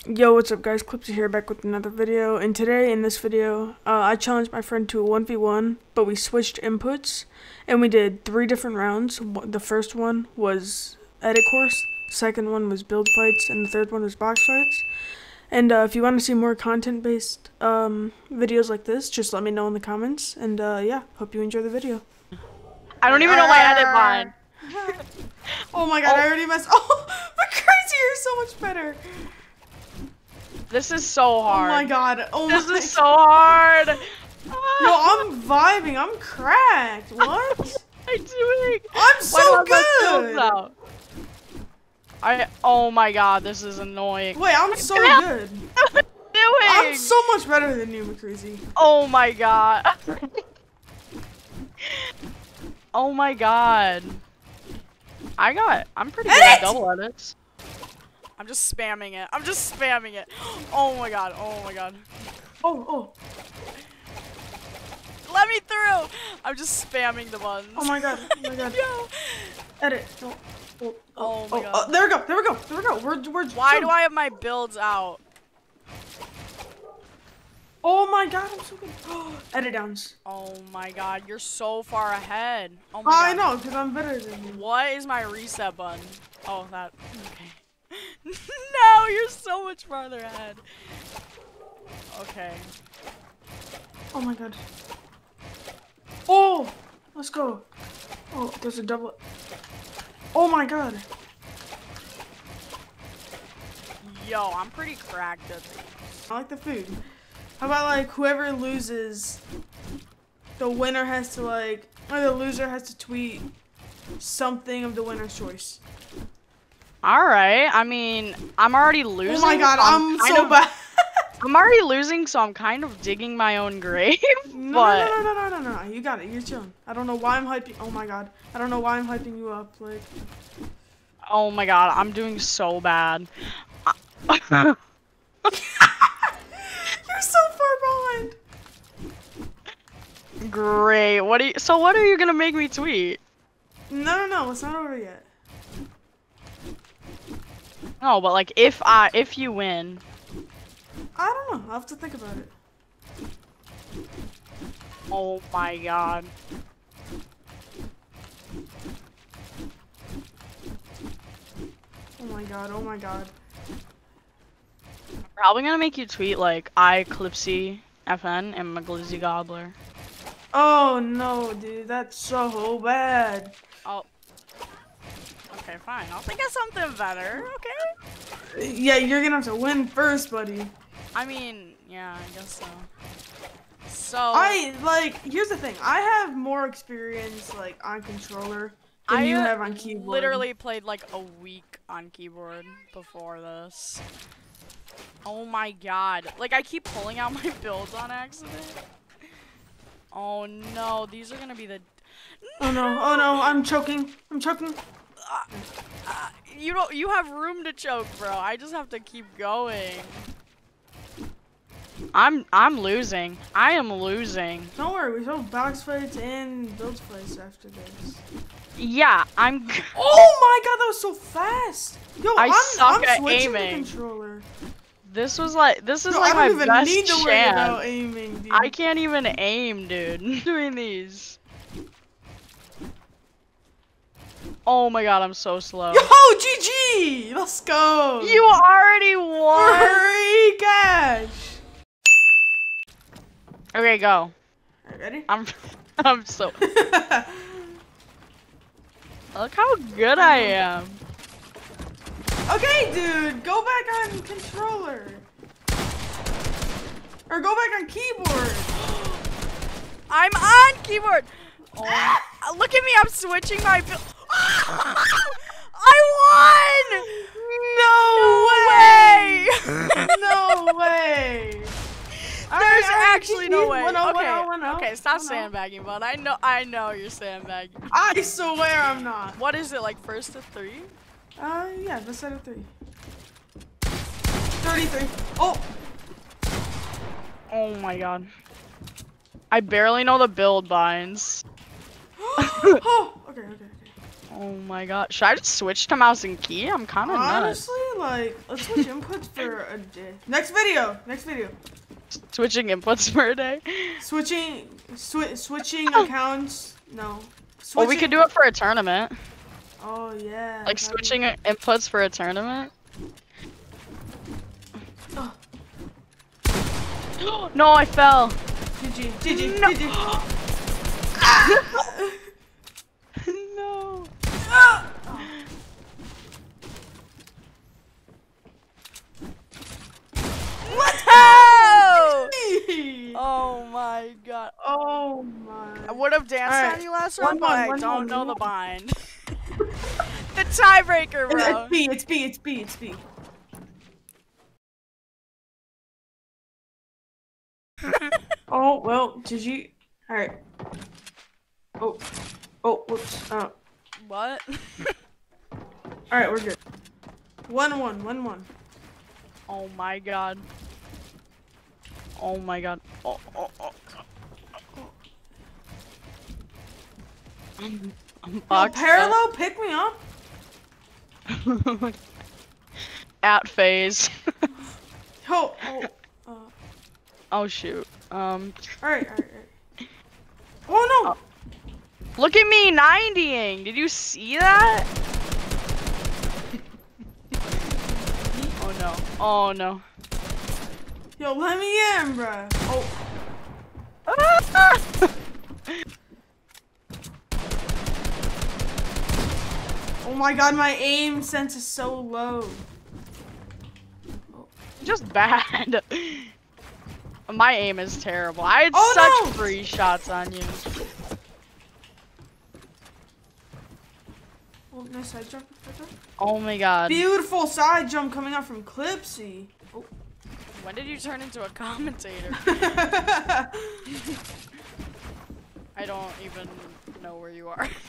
Yo, what's up guys, Clipsy here back with another video, and today in this video, I challenged my friend to a 1v1, but we switched inputs, and we did 3 different rounds. The first one was edit course, second one was build fights, and the third one was box fights. And if you want to see more content-based videos like this, just let me know in the comments, and yeah, hope you enjoy the video. I don't even know my edit line. Oh my god, I already messed. Oh, but crazy, you're so much better. This is so hard. Oh my god. Oh this my is so hard. Yo, I'm vibing. I'm cracked. What? What am I doing? I'm so good. Oh my god, this is annoying. Wait, I'm so good. What am I doing? I'm so much better than you, McCrazy. Oh my god. Oh my god. I'm pretty good at double edits. I'm just spamming it. I'm just spamming it. Oh my god. Oh my god. Oh. Let me through. I'm just spamming the buttons. Oh my god. Oh my god. Yo. Edit. Oh my god. There we go. We're Why do I have my builds out? Oh my god, I'm so good. Edit downs. Oh my god, you're so far ahead. Oh my I god. know, because I'm better than you. What is my reset button? Oh, that. Okay. No, you're so much farther ahead. Okay. Oh my god. Oh, let's go. Oh, there's a double. Oh my god. Yo, I'm pretty cracked at this. I like the food. How about like whoever loses, the winner has to or the loser has to tweet something of the winner's choice. Alright, I mean, I'm already losing. Oh my god, I'm so bad. I'm already losing, so I'm kind of digging my own grave. No, you got it, you're chilling. I don't know why I'm hyping, oh my god. I don't know why I'm hyping you up, like. Oh my god, I'm doing so bad. You're so far behind. Great, what are you gonna make me tweet? No, it's not over yet. No, but like if you win. I don't know. I'll have to think about it. Oh my god. Oh my god. I'm probably gonna make you tweet like Clipsy FN and McGlizzy Gobbler. Oh no, dude, that's so bad. Oh. Okay, fine. I'll think of something better. Okay. Yeah, you're gonna have to win first, buddy. I mean, yeah, I guess so. Here's the thing. I have more experience on controller than you have on keyboard. Literally played like a week on keyboard before this. Oh my god. Like I keep pulling out my builds on accident. Oh no, these are gonna be the Oh no, I'm choking. You have room to choke, bro. I just have to keep going. I'm losing. I am losing. Don't worry, we still have box fights and build fights after this. Yeah, I'm. Oh my god, that was so fast! Yo, I'm at aiming. The controller. This is like my best chance. I don't even need to worry about aiming, dude. I can't even aim, dude. Doing these. Oh my god, I'm so slow. Yo, GG! Let's go! You already won! Free cash! Okay, go. Alright, ready? I'm so... Look how good I am. Okay, dude, go back on controller. Or go back on keyboard. I'm on keyboard! Oh, look at me, I'm switching my build. I won! No way! There's actually no way. Okay, stop sandbagging, bud. I know you're sandbagging. I swear I'm not. What is it, like first to 3? Yeah, best out of 3. 33. Oh! Oh my god. I barely know the build binds. Oh, okay. Oh my god. Should I just switch to mouse and key? I'm kind of nuts. Honestly, Like, let's switch inputs for a day. Next video. Switching inputs for a day. Switching accounts. No. Well, we could do it for a tournament. Oh yeah. Like switching inputs for a tournament. No, I fell. GG. No. GG. No. Oh my god. Oh my. I would have danced on you last round, but I One don't know more. the bind. The tiebreaker, bro. It's B. Oh, well, GG. Alright. Oh, whoops. What? Alright, we're good. 1-1. Oh my god. Oh my god. Oh. I'm Yo, boxed Parallel, pick me up. up. At phase. Oh shoot. Alright. Oh no! Look at me 90ing. Did you see that? Oh no. Yo, let me in, bruh. Oh. Oh my god, my aim sense is so low. Just bad. My aim is terrible. I had Oh, such no! free shots on you. Oh, nice side jump. Oh my god. Beautiful side jump coming out from Clipsy. Oh. When did you turn into a commentator? I don't even know where you are.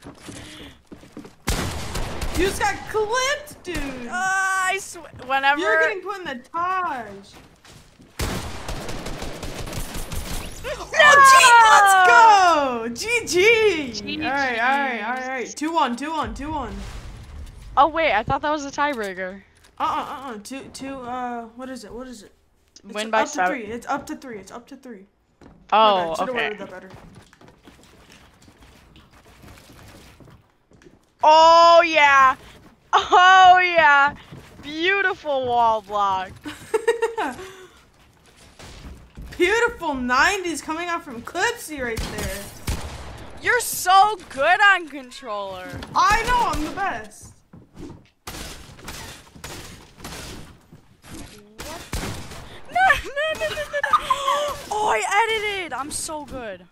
You just got clipped, dude. I swear. Whenever. You're getting put in the Taj. No! Oh, let's go! GG! GG. Alright. 2-1. Oh wait, I thought that was a tiebreaker. What is it? It's Win by up to 7. 3. It's up to 3. Oh, Should've okay. worded that better. Oh yeah. Beautiful wall block. Beautiful 90s coming out from Clipsy right there. You're so good on controller. I know, I'm the best. No. Oh, I edited. I'm so good.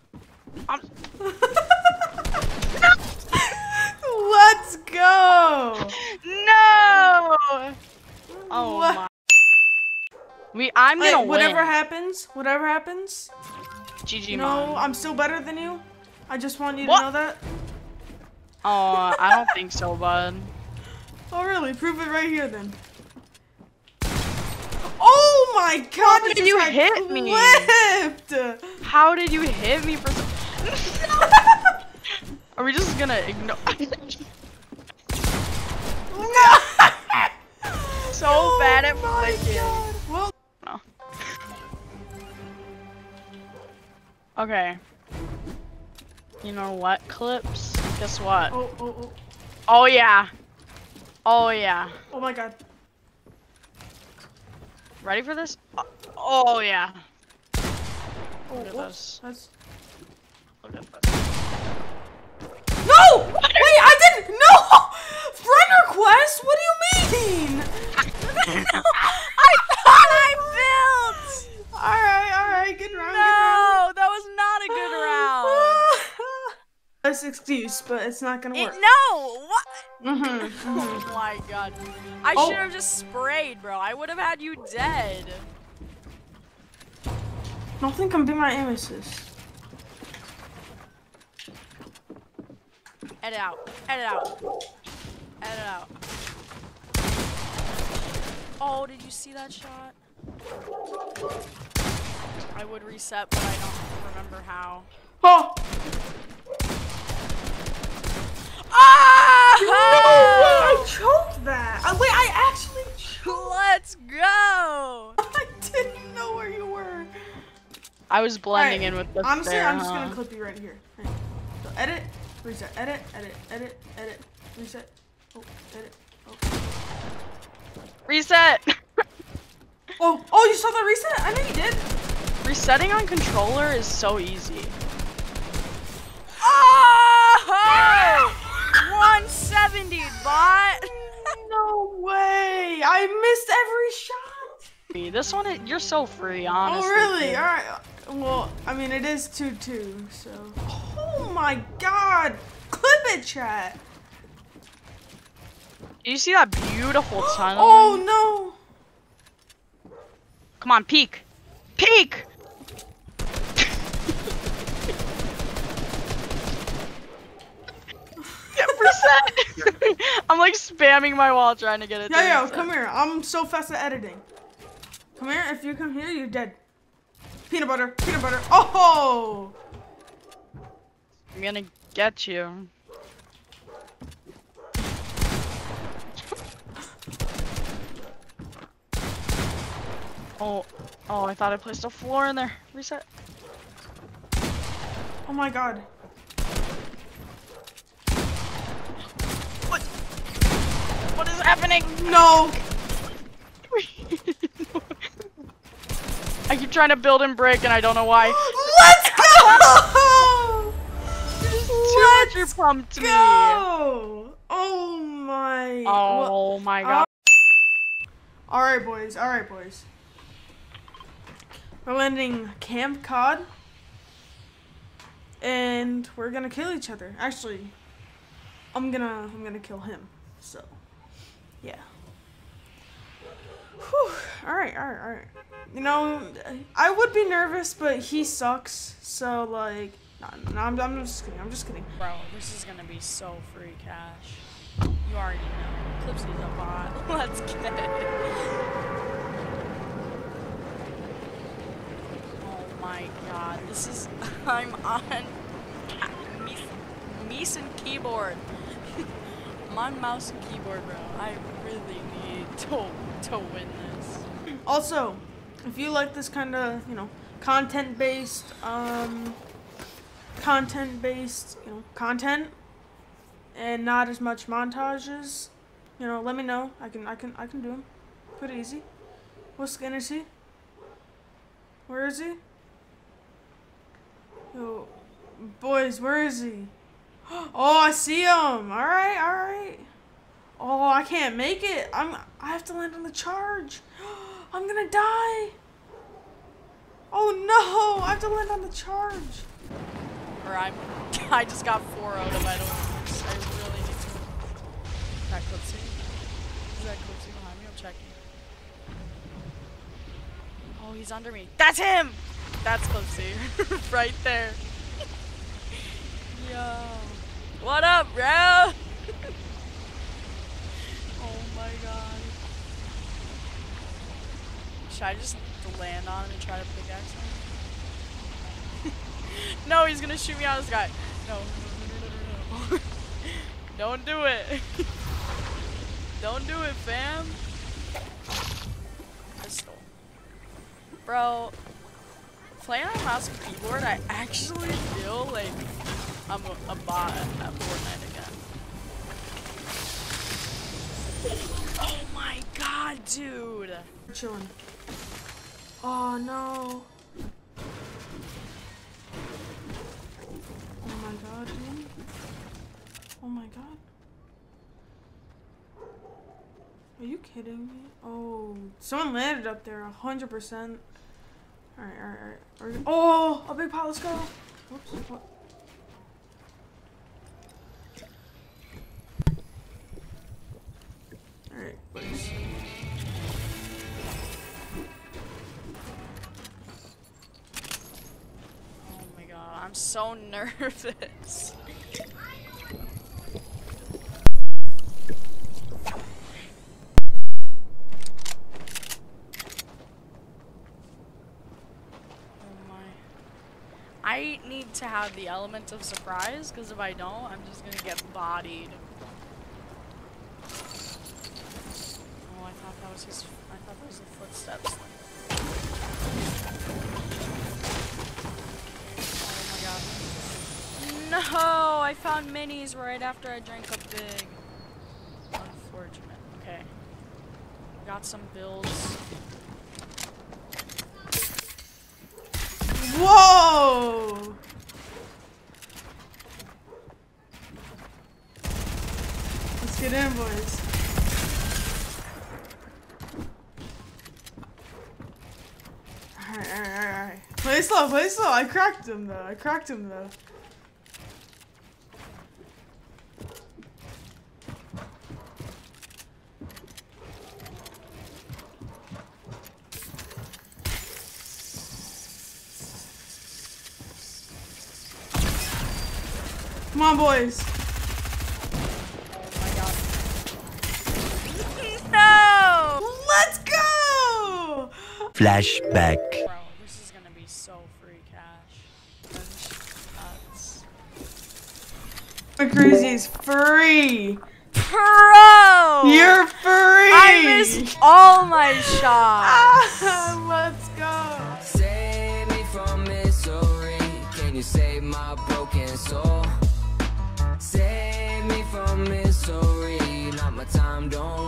Let's go. No. Oh What? my. I'm gonna win. Whatever happens. GG, You Mom. know, I'm still better than you. I just want you to What? know that. Oh, I don't think so, bud. Oh, really? Prove it right here, then. Oh my God! How did you hit me? Clipped. How did you hit me for? Are we just gonna ignore? No. So bad at my flicking. God. Well. No. Okay. You know what, Clips? Guess what? Oh. Oh yeah. Oh yeah. Oh my God. Ready for this? Oh yeah. Oh, Look at whoops. this. That's... Look at this. No! Wait, I didn't. No! Friend request? What do you mean? I thought I built. All right. Good round. No, that was not a good round. That's an excuse, but it's not gonna work. No. What? Oh Oh my God. I should have just sprayed, bro. I would have had you dead. Nothing can be my aim assist. Edit out. Oh, did you see that shot? I would reset, but I don't remember how. Oh! Ah! No way! I choked that! Wait, I actually Let's go! I didn't know where you were. I was blending in with the honestly, fair, I'm just gonna clip you right here. Right. So edit, reset, edit, reset. Oh, edit. Oh. Reset! Oh, you saw the reset? I know you did. Resetting on controller is so easy. Oh! 170, bot! No way! I missed every shot! This one, you're so free, honestly. Oh, really? Alright. Well, I mean, it is 2-2, so. Oh my god! Clip it, chat! Do you see that beautiful tunnel? Oh no! Come on, peek! Peek! Reset! I'm like spamming my wall trying to get it. Yo, come here. I'm so fast at editing. Come here. If you come here, you're dead. Peanut butter. Peanut butter. Oh! I'm gonna get you. Oh, I thought I placed a floor in there. Reset. Oh my god. What is happening? No! I keep trying to build and break and I don't know why. Let's go! Let's pumped me. Go! Oh my. Oh my god. Alright, boys. Alright, boys. We're landing Camp Cod. And we're gonna kill each other. Actually, I'm gonna kill him. So, yeah. Whew. Alright. You know, I would be nervous, but he sucks. So, like, no, I'm just kidding. Bro, this is gonna be so free cash. You already know. Clipsy's a bot. Let's get it. Oh my god, this is. I'm on Mies and keyboard. I'm on mouse and keyboard, bro. I really need to win this. Also, if you like this kind of, content-based, content, and not as much montages, let me know. I can do them. Pretty easy. What skin is he? Where is he? Yo, boys, where is he? Oh, I see him. All right. Oh, I can't make it. I have to land on the charge. I'm gonna die. Oh no, I have to land on the charge. Or I just got 4 out of I really need to. That Clipsy? Is that Clipsy behind me? I'm checking. Oh, he's under me. That's him! That's Clipsy. Right there. Yo. What up, bro? Oh my god. Should I just land on him and try to pickaxe him? No, he's gonna shoot me out of the sky. No. Don't do it. Don't do it, fam. Pistol. Bro, playing on mouse and keyboard, I actually feel like I'm a bot at Fortnite again. Oh my god, dude. We're chilling. Oh no. Oh my god, dude. Oh my god. Are you kidding me? Oh, someone landed up there, 100%. Alright. Oh, a big pile, let's go. Whoops, what? Alright, please. Oh my god, I'm so nervous. I need to have the element of surprise, because if I don't, I'm just gonna get bodied. Oh, I thought that those. I thought those were footsteps. Oh my god. No! I found minis right after I drank a big. Unfortunate. Okay. Got some builds. Whoa! Let's get in, boys. Alright. Play slow, play slow. I cracked him though. Come on, boys. Oh my god. No! Let's go! Flashback. Bro, this is gonna be so free cash. That's The crazy's free. Pro! You're free. I missed all my shots. Let's go. Save me from misery. Can you save my broken soul? Save me from misery. Not my time, don't